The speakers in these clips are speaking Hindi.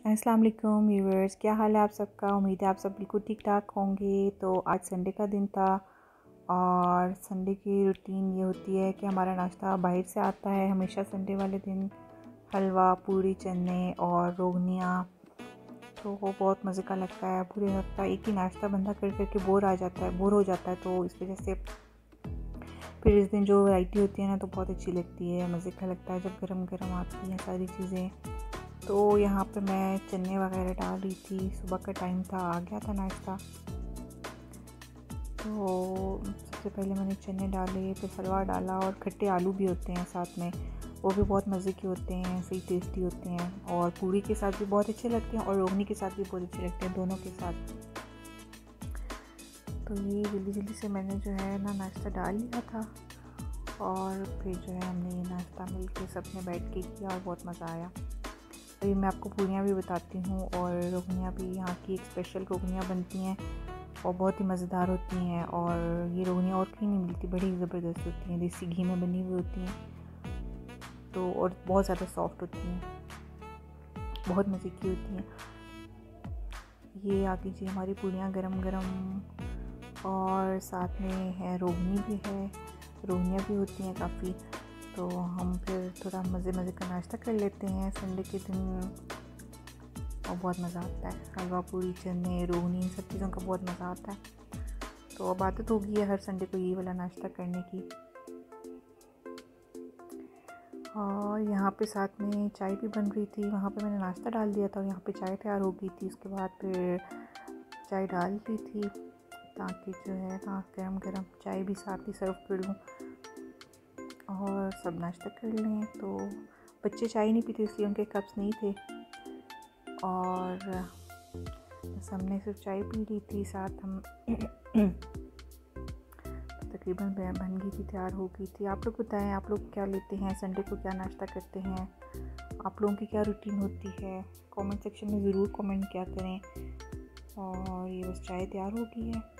अस्सलाम वालेकुम व्यूअर्स, क्या हाल है आप सबका। उम्मीद है आप सब बिल्कुल ठीक ठाक होंगे। तो आज संडे का दिन था और संडे की रूटीन ये होती है कि हमारा नाश्ता बाहर से आता है हमेशा संडे वाले दिन। हलवा, पूरी, चने और रोगनियाँ, तो वो बहुत मज़े का लगता है। पूरे हफ्ता एक ही नाश्ता बंदा कर करके बोर हो जाता है। तो इस वजह से फिर इस दिन जो वैरायटी होती है ना, तो बहुत अच्छी लगती है, मज़े का लगता है जब गरम गरम आती हैं सारी चीज़ें। तो यहाँ पे मैं चने वगैरह डाल रही थी, सुबह का टाइम था, आ गया था नाश्ता। तो सबसे पहले मैंने चने डाले, फिर हलवा डाला और खट्टे आलू भी होते हैं साथ में, वो भी बहुत मज़े के होते हैं, सही टेस्टी होते हैं और पूरी के साथ भी बहुत अच्छे लगते हैं और रोगनी के साथ भी बहुत अच्छे लगते हैं, दोनों के साथ। तो ये जल्दी जल्दी से मैंने जो है ना नाश्ता डाल लिया था और फिर जो है हमने ये नाश्ता मिल के सब ने बैठ के किया और बहुत मज़ा आया। अभी मैं आपको पूरियाँ भी बताती हूँ और रोगनियाँ भी। यहाँ की एक स्पेशल रोगनियाँ बनती हैं और बहुत ही मज़ेदार होती हैं और ये रोगनियाँ और कहीं नहीं मिलती, बड़ी ज़बरदस्त होती हैं, देसी घी में बनी हुई होती हैं तो, और बहुत ज़्यादा सॉफ्ट होती हैं, बहुत मज़े की होती हैं। ये आ लीजिए हमारी पूरियाँ गरम गरम और साथ में है रोगनी भी है, रोगनियाँ भी होती हैं काफ़ी। तो हम फिर थोड़ा मज़े का नाश्ता कर लेते हैं संडे के दिन और बहुत मज़ा आता है। हलवा, पूरी, चने, रोगनी, इन सब चीज़ों का बहुत मज़ा आता है। तो अब आदत हो गई है हर संडे को ये वाला नाश्ता करने की। और यहाँ पे साथ में चाय भी बन रही थी, वहाँ पे मैंने नाश्ता डाल दिया था और यहाँ पे चाय तैयार हो गई थी। उसके बाद फिर चाय डाल दी थी ताकि जो है ना गरम गरम चाय भी साथ ही सर्व कर लूँ और सब नाश्ता कर लें। तो बच्चे चाय नहीं पीते इसलिए उनके कप्स नहीं थे और हमने सिर्फ चाय पी ली थी। साथ हम तकरीबन बन गई थी, तैयार हो गई थी। आप लोग बताएं, आप लोग क्या लेते हैं संडे को, क्या नाश्ता करते हैं, आप लोगों की क्या रूटीन होती है। कमेंट सेक्शन में ज़रूर कमेंट किया करें। और ये बस चाय तैयार हो गई है।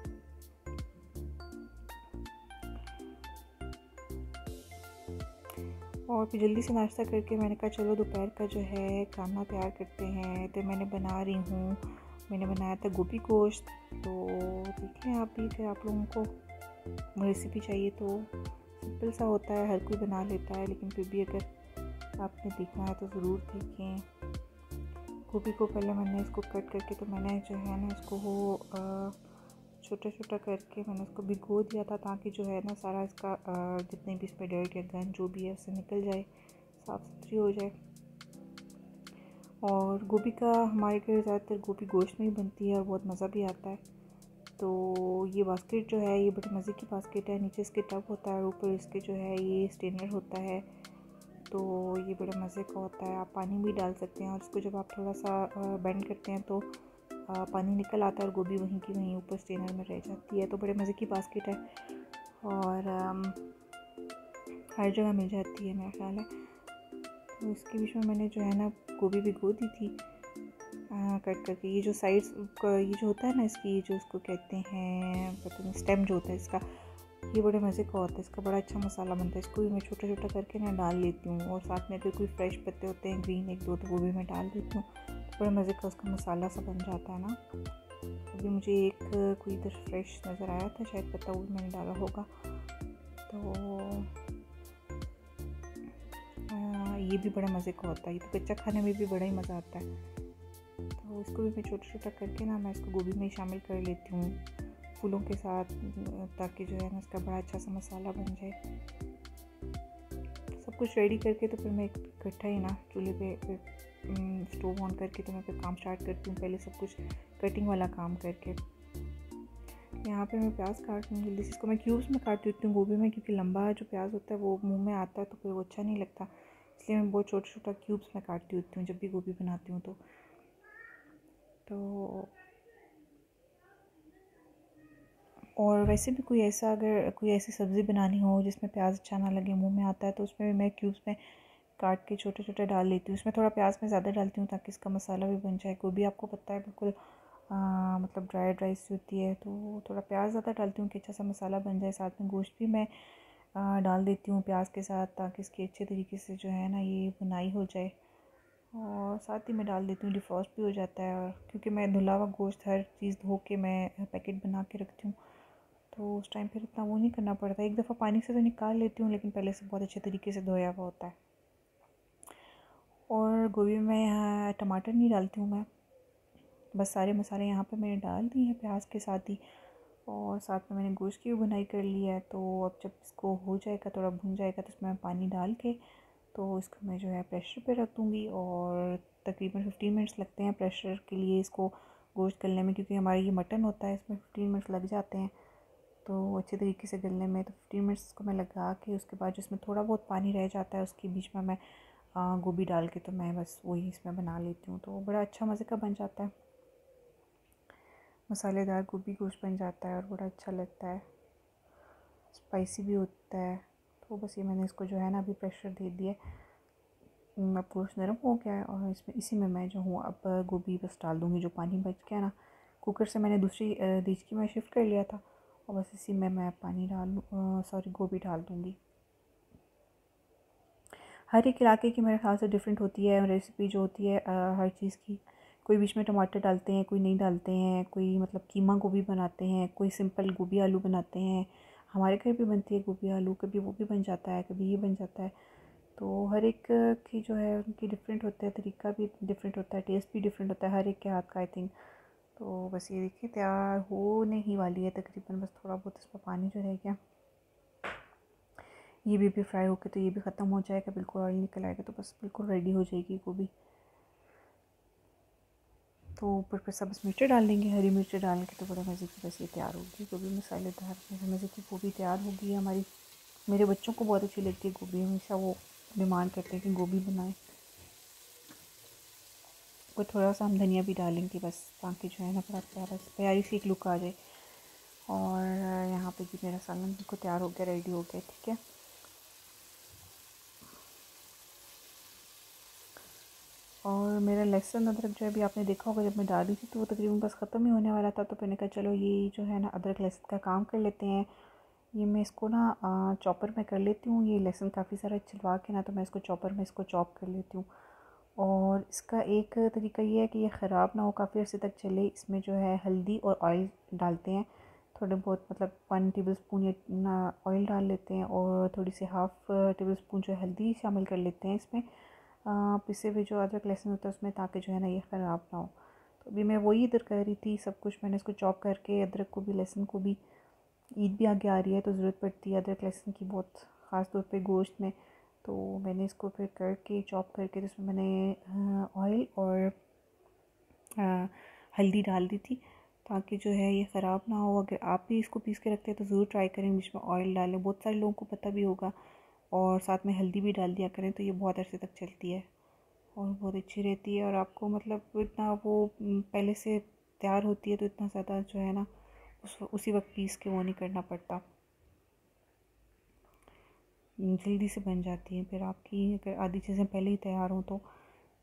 और फिर जल्दी से नाश्ता करके मैंने कहा चलो दोपहर का जो है खाना तैयार करते हैं। तो मैंने बना रही हूँ, मैंने बनाया था गोभी गोश्त। तो देख लें आप भी, फिर आप लोगों को रेसिपी चाहिए तो सिंपल सा होता है, हर कोई बना लेता है, लेकिन फिर भी अगर आपने देखना है तो ज़रूर देखें। गोभी को पहले मैंने इसको कट करके, तो मैंने जो है ना इसको छोटा छोटा करके मैंने उसको भिगो दिया था ताकि जो है ना सारा इसका जितने भी इसमें डर्ट या गंद जो भी है उससे निकल जाए, साफ़ सुथरी हो जाए। और गोभी का हमारे घर ज़्यादातर गोभी गोश्त में ही बनती है और बहुत मज़ा भी आता है। तो ये बास्केट जो है ये बड़े मज़े की बास्केट है, नीचे इसके टब होता है, ऊपर इसके जो है ये स्टेनर होता है। तो ये बड़े मज़े का होता है, आप पानी भी डाल सकते हैं और इसको जब आप थोड़ा सा बेंड करते हैं तो पानी निकल आता है और गोभी वहीं की वहीं ऊपर स्टेनर में रह जाती है। तो बड़े मज़े की बास्केट है और हर जगह मिल जाती है मेरा ख्याल है। तो इसके बीच में मैंने जो है ना गोभी भिगो दी थी कट करके। ये जो साइड्स ये जो होता है ना इसकी, जो इसको कहते हैं पता नहीं, स्टेम जो होता है इसका, ये बड़े मज़े का होता है, इसका बड़ा अच्छा मसाला बनता है। इसको भी मैं छोटा छोटा करके ना डाल लेती हूँ और साथ में अगर कोई फ्रेश पत्ते होते हैं ग्रीन एक दो तो वो भी मैं डाल देती हूँ। तो बड़े मज़े का उसका मसाला सा बन जाता है ना। अभी मुझे एक कोई इधर फ्रेश नज़र आया था, शायद पत्ता वो भी मैंने डाला होगा। तो ये भी बड़ा मज़े का होता है, ये तो कच्चा खाने में भी बड़ा ही मज़ा आता है। तो इसको भी मैं छोटा छोटा करके ना मैं इसको गोभी में शामिल कर लेती हूँ फूलों के साथ, ताकि जो है ना इसका बड़ा अच्छा सा मसाला बन जाए। सब कुछ रेडी करके तो फिर मैं इकट्ठा ही ना चूल्हे पे स्टोव ऑन करके तो मैं फिर काम स्टार्ट करती हूँ, पहले सब कुछ कटिंग वाला काम करके। यहाँ पे मैं प्याज काट रही हूँ जल्दी से, इसको मैं क्यूब्स में काट देती हूँ गोभी में, क्योंकि लंबा जो प्याज होता है वो मुंह में आता है तो फिर वो अच्छा नहीं लगता, इसलिए मैं बहुत छोटा छोटा क्यूब्स में काटती होती हूँ जब भी गोभी बनाती हूँ। तो और वैसे भी कोई ऐसा, अगर कोई ऐसी सब्ज़ी बनानी हो जिसमें प्याज अच्छा ना लगे, मुंह में आता है, तो उसमें भी मैं क्यूब्स में काट के छोटे छोटे डाल लेती हूँ। उसमें थोड़ा प्याज मैं ज़्यादा डालती हूँ ताकि इसका मसाला भी बन जाए। गोभी आपको पता है बिल्कुल मतलब ड्राई सी होती है, तो थोड़ा प्याज ज़्यादा डालती हूँ कि अच्छा सा मसाला बन जाए। साथ में गोश्त भी मैं डाल देती हूँ प्याज के साथ ताकि इसकी अच्छे तरीके से जो है ना ये बुनाई हो जाए और साथ ही मैं डाल देती हूँ, डिफ्रॉस्ट भी हो जाता है। और क्योंकि मैं धुला हुआ गोश्त हर चीज़ धो के मैं पैकेट बना के रखती हूँ, तो उस टाइम फिर इतना वो नहीं करना पड़ता। एक दफ़ा पानी से तो निकाल लेती हूँ, लेकिन पहले से बहुत अच्छे तरीके से धोया हुआ होता है। और गोभी में यहाँ टमाटर नहीं डालती हूँ मैं, बस सारे मसाले यहाँ पे मैंने डाल दिए हैं प्याज के साथ ही। और साथ में मैंने गोश्त की भी बुनाई कर ली है। तो अब जब इसको हो जाएगा, थोड़ा भून जाएगा, तो इसमें पानी डाल के तो इसको मैं जो है प्रेशर पे रख दूँगी। और तकरीबन 15 मिनट्स लगते हैं प्रेशर के लिए इसको गोश्त गलने में, क्योंकि हमारा ये मटन होता है, इसमें 15 मिनट्स लग जाते हैं तो अच्छे तरीके से गलने में। तो 15 मिनट्स को मैं लगा के उसके बाद जिसमें थोड़ा बहुत पानी रह जाता है उसके बीच में मैं गोभी डाल के तो मैं बस वही इसमें बना लेती हूँ। तो बड़ा अच्छा मज़े का बन जाता है, मसालेदार गोभी गोश्त बन जाता है और बड़ा अच्छा लगता है, स्पाइसी भी होता है। तो बस ये मैंने इसको जो है ना अभी प्रेशर दे दिया, अब गोश्त नरम हो गया है। और इसमें इसी में मैं जो हूँ अब गोभी बस डाल दूँगी, जो पानी बच गया ना कुकर से मैंने दूसरी देचकी में शिफ्ट कर लिया था, और बस इसी में मैं पानी गोभी डाल दूँगी। हर एक इलाके की मेरे ख्याल से डिफरेंट होती है रेसिपी जो होती है हर चीज़ की। कोई बीच में टमाटर डालते हैं, कोई नहीं डालते हैं, कोई मतलब कीमा गोभी बनाते हैं, कोई सिंपल गोभी आलू बनाते हैं। हमारे घर भी बनती है गोभी आलू, कभी वो भी बन जाता है, कभी ये बन जाता है। तो हर एक की जो है उनकी डिफरेंट होता है, तरीका भी डिफरेंट होता है, टेस्ट भी डिफरेंट होता है हर एक के हाथ का, आई थिंक। तो बस ये देखिए तैयार होने ही वाली है तकरीबन, बस थोड़ा बहुत इसमें पानी जो रह गया। ये भी फ्राई होके तो ये भी ख़त्म हो जाएगा, बिल्कुल ऑयल निकल आएगा, तो बस बिल्कुल रेडी हो जाएगी गोभी। तो ऊपर पर सब मिर्च डाल देंगे, हरी मिर्च डाल के, तो बड़े मज़े की बस ये तैयार होगी गोभी मसालेदार मज़े की गोभी तैयार होगी हमारी। मेरे बच्चों को बहुत अच्छी लगती है गोभी, हमेशा वो डिमांड करते हैं कि गोभी बनाएं। और थोड़ा सा हम धनिया भी डालेंगे बस, ताकि जो है ना बड़ा प्यारी सी एक लुक आ जाए। और यहाँ पे भी मेरा सालन बिल्कुल तैयार हो गया, रेडी हो गया, ठीक है। और मेरा लहसुन अदरक जो है अभी आपने देखा होगा, जब मैं डाली थी तो वो तकरीबन बस ख़त्म ही होने वाला था, तो मैंने कहा चलो ये जो है ना अदरक लहसुन का काम कर लेते हैं। ये मैं इसको ना चॉपर में कर लेती हूँ, ये लहसुन काफ़ी सारा छिलवा के ना, तो मैं इसको चॉपर में इसको चॉप कर लेती हूँ। और इसका एक तरीका ये है कि ये ख़राब ना हो, काफ़ी अर्से तक चले। इसमें जो है हल्दी और ऑयल डालते हैं, थोड़े बहुत मतलब 1 टेबल स्पून या ऑयल डाल लेते हैं, और थोड़ी सी हाफ़ टेबल स्पून जो है हल्दी शामिल कर लेते हैं इसमें पिसे हुए जो अदरक लहसुन होता है उसमें, ताकि जो है ना ये ख़राब ना हो। तो अभी मैं वही इधर कर रही थी, सब कुछ मैंने इसको चॉप करके, अदरक को भी लहसुन को भी। ईद भी आगे आ रही है तो ज़रूरत पड़ती है अदरक लहसुन की बहुत, ख़ास तौर पे गोश्त में। तो मैंने इसको फिर करके चॉप करके, तो इसमें मैंने ऑयल और हल्दी डाल दी थी, ताकि जो है ये ख़राब ना हो। अगर आप भी इसको पीस के रखते हैं तो ज़रूर ट्राई करें, बीच में ऑयल डालें, बहुत सारे लोगों को पता भी होगा। और साथ में हल्दी भी डाल दिया करें, तो ये बहुत अरसे तक चलती है और बहुत अच्छी रहती है। और आपको मतलब इतना वो पहले से तैयार होती है, तो इतना ज़्यादा जो है ना उसी वक्त पीस के वो नहीं करना पड़ता, जल्दी से बन जाती है। फिर आपकी अगर आधी चीज़ें पहले ही तैयार हों तो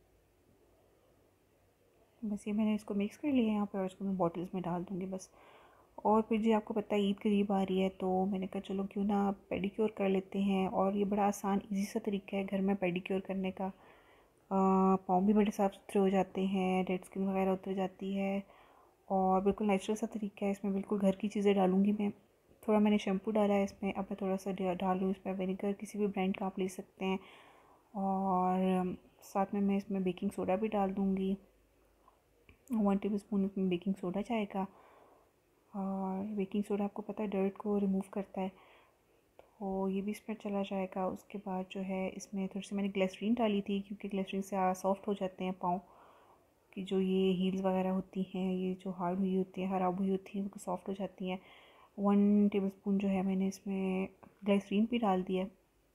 बस ये मैंने इसको मिक्स कर लिया यहाँ पे, और इसको मैं बॉटल्स में डाल दूँगी बस। और फिर जी आपको पता है ईद करीब आ रही है, तो मैंने कहा चलो क्यों ना पेडिक्योर कर लेते हैं। और ये बड़ा आसान इजी सा तरीका है घर में पेडिक्योर करने का। पाँव भी बड़े साफ़ सुथरे हो जाते हैं, डेड स्किन वगैरह उतर जाती है, और बिल्कुल नेचुरल सा तरीका है। इसमें बिल्कुल घर की चीज़ें डालूँगी मैं। थोड़ा मैंने शैम्पू डाला है इसमें, अब मैं थोड़ा सा डालूँ इसमें विनेगर, किसी भी ब्रांड का आप ले सकते हैं। और साथ में मैं इसमें बेकिंग सोडा भी डाल दूँगी, 1 टेबल स्पून इसमें बेकिंग सोडा जाएगा। और बेकिंग सोडा आपको पता है डर्ट को रिमूव करता है, तो ये भी इसमें चला जाएगा। उसके बाद जो है इसमें थोड़ी सी मैंने ग्लिसरीन डाली थी, क्योंकि ग्लिसरीन से सॉफ्ट हो जाते हैं पाँव की, जो ये हील्स वगैरह होती हैं, ये जो हार्ड हुई होती है, ख़राब हुई होती हैं, वो सॉफ्ट हो जाती हैं। 1 टेबल स्पून जो है मैंने इसमें ग्लिसरीन भी डाल दिया।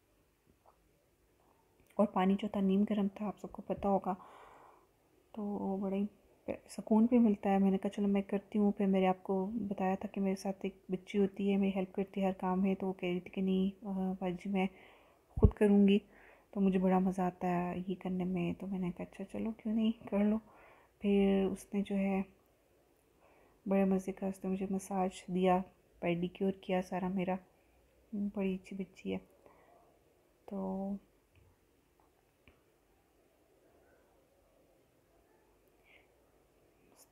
और पानी जो था नीम गर्म था, आप सबको पता होगा, तो बड़ा ही सुकून भी मिलता है। मैंने कहा चलो मैं करती हूँ। फिर मेरे आपको बताया था कि मेरे साथ एक बच्ची होती है, मेरी हेल्प करती है हर काम में, तो वो कह रही थी कि नहीं बाजी मैं ख़ुद करूँगी, तो मुझे बड़ा मज़ा आता है ये करने में। तो मैंने कहा अच्छा चलो क्यों नहीं, कर लो। फिर उसने जो है बड़े मज़े का उसने मुझे मसाज दिया, पेडिक्योर किया सारा मेरा, बड़ी अच्छी बच्ची है। तो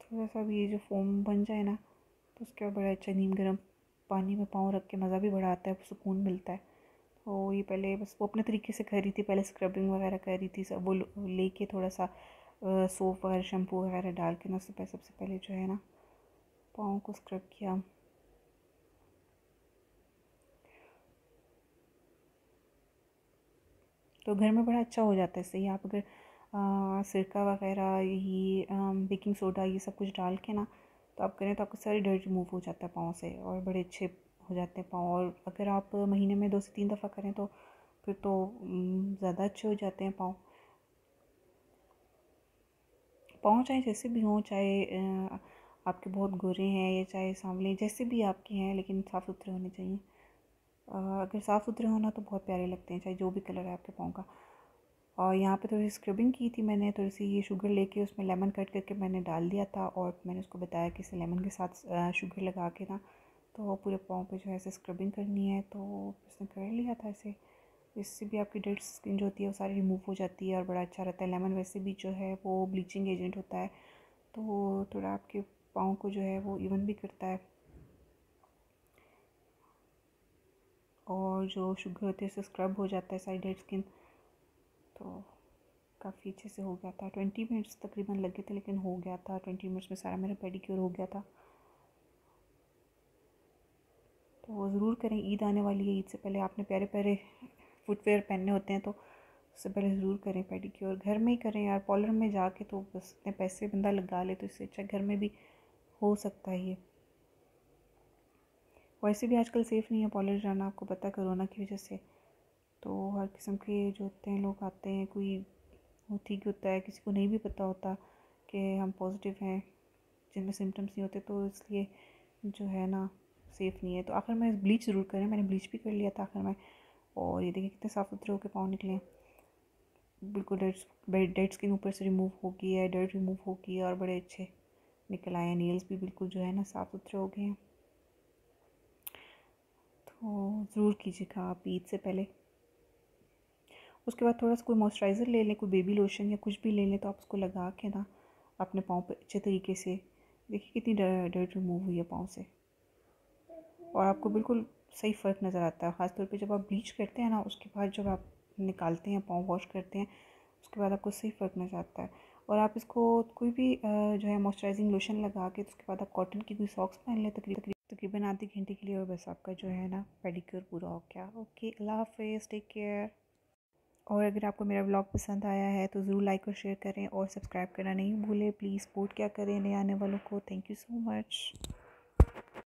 थोड़ा सा भी ये जो फोम बन जाए ना, तो उसके बाद बड़ा अच्छा नीम गर्म पानी में पाँव रख के मज़ा भी बड़ा आता है, सुकून मिलता है। तो ये पहले बस वो अपने तरीके से कर रही थी, पहले स्क्रबिंग वगैरह कर रही थी, सब वो लेके थोड़ा सा सोप वगैरह शैम्पू वगैरह डाल के ना सबसे पहले जो है ना पाँव को स्क्रब किया। तो घर में बड़ा अच्छा हो जाता है इससे। आप अगर सिरका वगैरह ये बेकिंग सोडा ये सब कुछ डाल के ना तो आप करें तो आपका सारी डर्ट रिमूव हो जाता है पाँव से, और बड़े अच्छे हो जाते हैं पाँव। और अगर आप महीने में 2 से 3 दफ़ा करें तो फिर तो ज़्यादा अच्छे हो जाते हैं पाँव। पाँव चाहे जैसे भी हों, चाहे आपके बहुत गोरे हैं या चाहे सांवले, जैसे भी आपके हैं, लेकिन साफ़ सुथरे होने चाहिए। अगर साफ़ सुथरे होना तो बहुत प्यारे लगते हैं, चाहे जो भी कलर है आपके पाँव का। और यहाँ पे थोड़ी सी स्क्रबिंग की थी मैंने, थोड़ी सी ये शुगर लेके उसमें लेमन कट करके मैंने डाल दिया था, और मैंने उसको बताया कि इसे लेमन के साथ शुगर लगा के ना तो पूरे पाँव पे जो है ऐसे स्क्रबिंग करनी है। तो उसने कर लिया था ऐसे। इससे भी आपकी डेड स्किन जो होती है वो सारी रिमूव हो जाती है और बड़ा अच्छा रहता है। लेमन वैसे भी जो है वो ब्लीचिंग एजेंट होता है, तो थोड़ा आपके पाँव को जो है वो इवन भी करता है। और जो शुगर होती है उससे स्क्रब हो जाता है सारी डेड स्किन। तो काफ़ी अच्छे से हो गया था। 20 मिनट्स तकरीबन लगे थे, लेकिन हो गया था। 20 मिनट्स में सारा मेरा पेडिक्योर हो गया था। तो ज़रूर करें, ईद आने वाली है, ईद से पहले आपने प्यारे प्यारे फुटवेयर पहनने होते हैं, तो उससे पहले ज़रूर करें पेडिक्योर। घर में ही करें यार, पार्लर में जाके तो बस इतने पैसे बंदा लगा ले, तो इससे अच्छा घर में भी हो सकता है ये। वैसे भी आजकल सेफ़ नहीं है पार्लर जाना, आपको पता है कोरोना की वजह से। तो हर किस्म के जो होते हैं लोग आते हैं, कोई वो ठीक होता है, किसी को नहीं भी पता होता कि हम पॉजिटिव हैं, जिनमें सिम्टम्स नहीं होते, तो इसलिए जो है ना सेफ़ नहीं है। तो आखिर में ब्लीच ज़रूर करें, मैंने ब्लीच भी कर लिया था आखिर में। और ये देखिए कितने साफ़ सुथरे होकर पाँव निकले हैं, बिल्कुल डेड स्किन ऊपर से रिमूव हो गई है, डर्ट रिमूव हो गई है, और बड़े अच्छे निकल आए हैं। नेल्स भी बिल्कुल जो है ना साफ़ सुथरे हो गए हैं। तो ज़रूर कीजिएगा आप ईद से पहले। उसके बाद थोड़ा सा कोई मॉइस्चराइज़र ले लें, कोई बेबी लोशन या कुछ भी ले लें, तो आप उसको लगा के ना अपने पाँव पे अच्छे तरीके से देखिए कितनी डर्ट रिमूव हुई है पाँव से। और आपको बिल्कुल सही फ़र्क नज़र आता है, ख़ासतौर पे जब आप ब्लीच करते हैं ना, उसके बाद जब आप निकालते हैं पाँव वॉश करते हैं, उसके बाद आपको सही फ़र्क नज़र आता है। और आप इसको कोई भी जो है मॉइस्चराइजिंग लोशन लगा के, तो उसके बाद आप कॉटन की कोई सॉक्स पहन लें तकरीबन आधे घंटे के लिए, और बस आपका जो है ना पेडिक्योर पूरा हो गया। ओके, अल्लाह हाफ़िज़, टेक केयर। और अगर आपको मेरा व्लॉग पसंद आया है तो ज़रूर लाइक और शेयर करें, और सब्सक्राइब करना नहीं भूलें प्लीज़। सपोर्ट क्या करें नए आने वालों को। Thank you so much.